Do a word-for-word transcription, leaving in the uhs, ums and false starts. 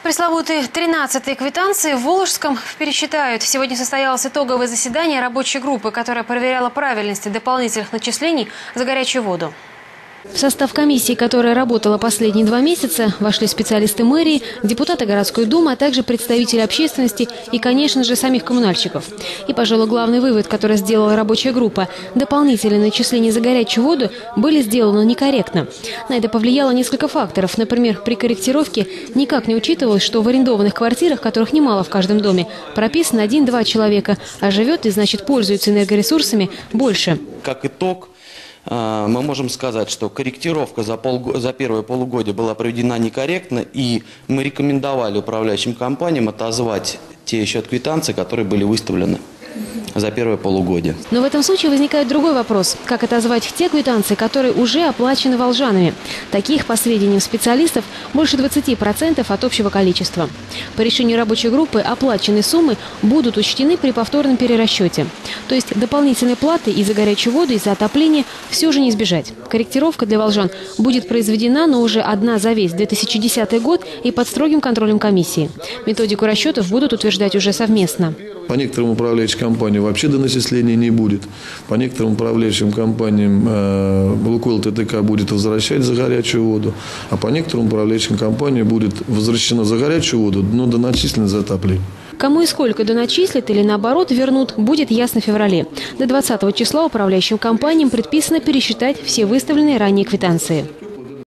Пресловутые тринадцатые квитанции в Волжском пересчитают. Сегодня состоялось итоговое заседание рабочей группы, которая проверяла правильность дополнительных начислений за горячую воду. В состав комиссии, которая работала последние два месяца, вошли специалисты мэрии, депутаты городской думы, а также представители общественности и, конечно же, самих коммунальщиков. И, пожалуй, главный вывод, который сделала рабочая группа – дополнительные начисления за горячую воду были сделаны некорректно. На это повлияло несколько факторов. Например, при корректировке никак не учитывалось, что в арендованных квартирах, которых немало в каждом доме, прописано один-два человека, а живет и, значит, пользуется энергоресурсами больше. Как итог, мы можем сказать, что корректировка за, пол, за первое полугодие была проведена некорректно, и мы рекомендовали управляющим компаниям отозвать те счет-квитанции, которые были выставлены за первое полугодие. Но в этом случае возникает другой вопрос. Как отозвать те квитанции, которые уже оплачены волжанами? Таких, по сведениям специалистов, больше двадцати процентов от общего количества. По решению рабочей группы оплаченные суммы будут учтены при повторном перерасчете. То есть дополнительной платы и за горячую воду, и за отопление все же не избежать. Корректировка для волжан будет произведена, но уже одна за весь две тысячи десятый год и под строгим контролем комиссии. Методику расчетов будут утверждать уже совместно. По некоторым управляющим компаниям вообще доначисления не будет. По некоторым управляющим компаниям э, Лукойл ТТК будет возвращать за горячую воду, а по некоторым управляющим компаниям будет возвращено за горячую воду, но доначислено за отопление. Кому и сколько доначислят или наоборот вернут, будет ясно в феврале. До двадцатого числа управляющим компаниям предписано пересчитать все выставленные ранее квитанции.